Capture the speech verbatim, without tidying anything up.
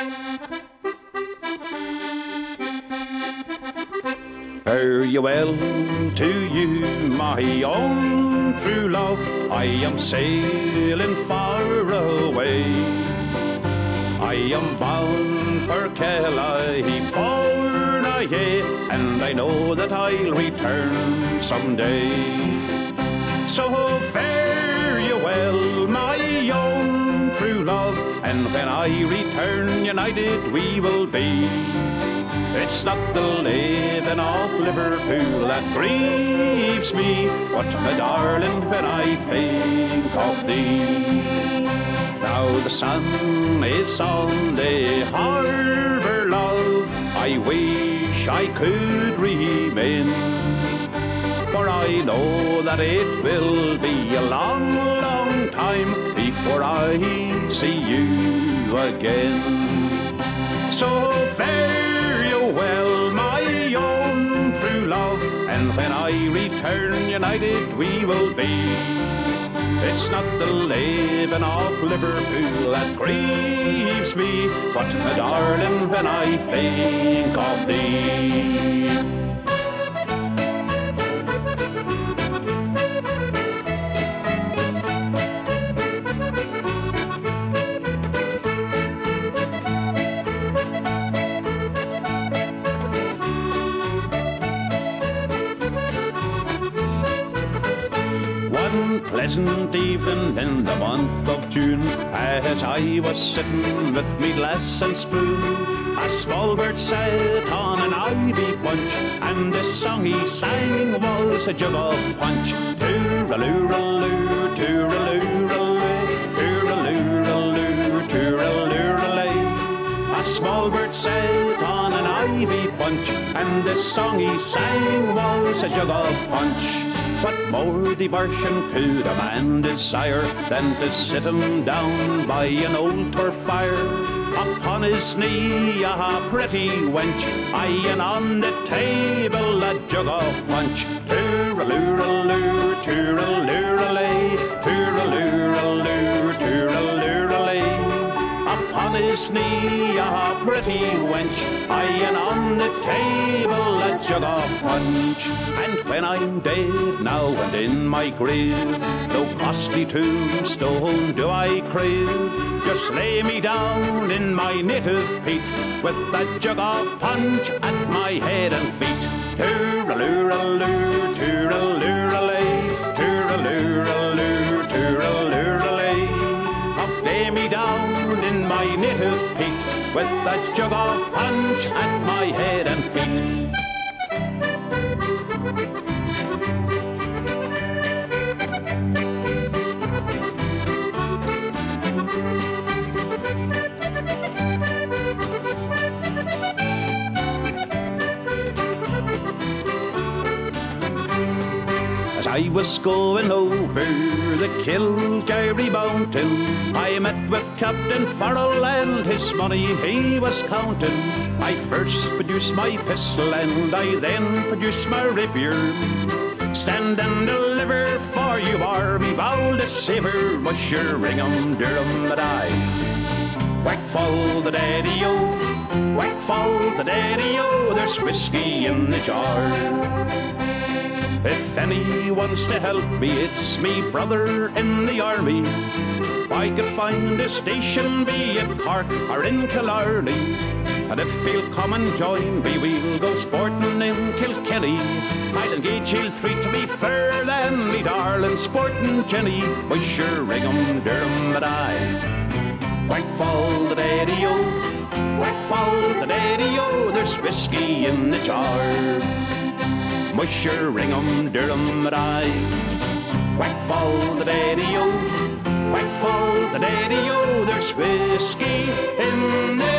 Fare you well to you, my own true love. I am sailing far away. I am bound for Kelly, for Naye, and I know that I'll return someday. So fare you well, my own true love, and when I return, united we will be. It's not the living of Liverpool that grieves me, but my darling, when I think of thee. Now the sun is on the harbour, love, I wish I could remain, for I know that it will be a long, long time before I see you again. So fare you well, my own true love, and when I return, united we will be. It's not the living of Liverpool that grieves me, but my darling, when I think of thee. Pleasant evening in the month of June, as I was sitting with me glass and spoon, a small bird sat on an ivy bunch, and the song he sang was a jug of punch. Tooraloo-raloo, tooraloo-raloo, tooraloo-raloo, tooraloo-raloo. A small bird sat on an ivy bunch, and the song he sang was a jug of punch. What more diversion could a man desire than to sit him down by an old turf fire? Upon his knee a pretty wench, eyeing on the table a jug of punch. Tooraloo-raloo, tooraloo-ralay, tooraloo-raloo, tooraloo-ralay. Upon his knee a pretty wench, eyeing on the table a jug of punch. And when I'm dead now and in my grave, no costly tombstone do I crave. Just lay me down in my native peat, with a jug of punch at my head and feet. Tooraloo-raloo, tooraloo-ralay, tooraloo-raloo, tooraloo-ralay. Up lay me down in my native peat, with a jug of punch at my head and feet. As I was going over the Kilgarry mountain, I met with Captain Farrell and his money he was counting. I first produced my pistol and I then produced my rapier. Stand and deliver, for you are me bold to savour, Musher, Ringham, Durham, and I. Whack fall the daddy-o, whack fall the daddy-o, there's whiskey in the jar. If any wants to help me, it's me brother in the army. If I could find a station, be it Cork or in Killarney, and if he'll come and join me, we'll go sporting in Kilkenny. I'd engage he'll treat me fairer than me darling sporting Jenny, Musher, Ringham, Durham, and I. Whack fall the daddy-o, whack fall the daddy-o, there's whiskey in the jar. Musher, Ringham, Durham, and I. Whack fall the daddy-o, whack fall the daddy-o, there's whiskey in the